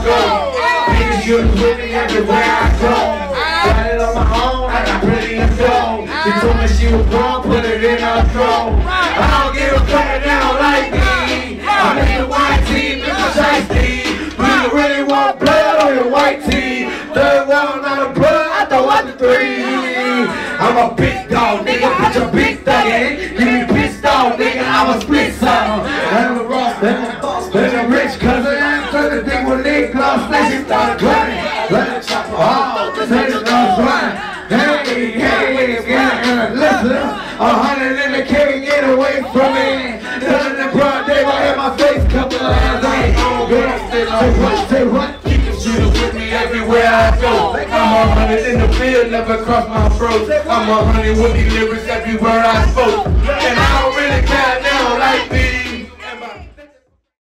go. Niggas use with me everywhere I go. Got it on my own, I got plenty of dough. She told me she was wrong, put it in her throat. I don't give a fuck, they don't like me. I'm in the white tee, Mr. Shiesty. Do you really want blood on your white tee? Third one out of blood, I throw out the three. I'm a big dog, nigga, bitch, a big thuggy. Give me pissed off, nigga, I'm a split some. I'm a rock, there's a rich cousin. Cause the thing with leg gloss, then she started crying. Oh, this is not fine. Hey, yeah, listen. 100 in the king, get away from me. Done in the broad day, I had my face couple of hands on. Say what? Keep the shooter with me everywhere I go. I'm 100 in the field, never cross my throat. I'm 100 with these lyrics everywhere I spoke. And I